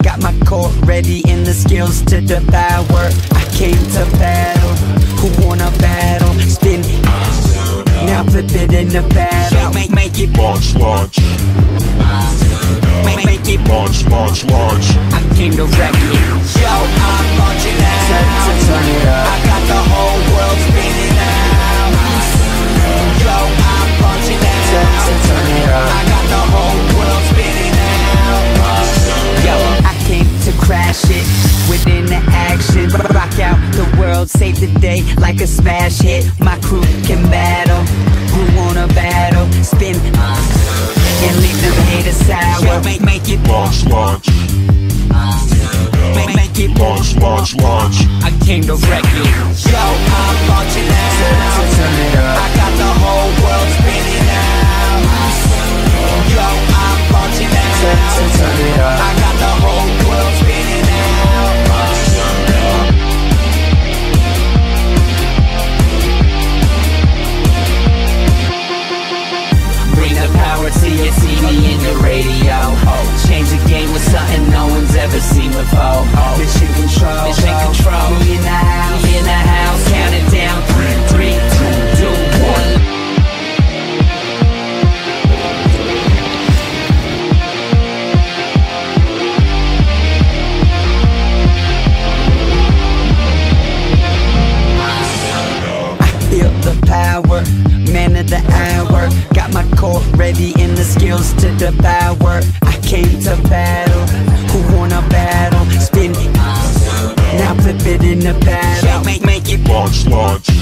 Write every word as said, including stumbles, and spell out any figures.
got my core ready and the skills to devour. I came to battle, who wanna battle? Spin, now flip it in the battle. Make, make it Launch, launch. Make, make it Launch, launch, launch. I came to wreck it. Yo, I'm launching out. Turn, turn, turn it up. I got the whole world spinning out. Yo, I'm launching out. Turn, turn, turn it up. I got the whole world spinning out. Yo, I came to crash it within the action. Rock out the world, save the day like a smash hit. My crew can battle. Who wanna battle? Spin and leave them haters sour. Make, make it Launch, launch. Make, make it Launch, launch, launch. I came to wreck it. Yo, I'm launching out. Turn, turn it up. I got the whole world spinning out. Yo, I'm launching out. Turn, turn, turn it up. I got the whole world spinning out. Bring the power to your T V and your radio. Change the game with something no one's ever seen before. Mission control, mission control. We in the house, we in the house. Count it down, three, three, two, two, one. I feel the power, man of the hour. Got my core ready and the skills to devour. I came to battle, who wanna battle? Spin, now flip it in the battle. Make, make it Launch, launch.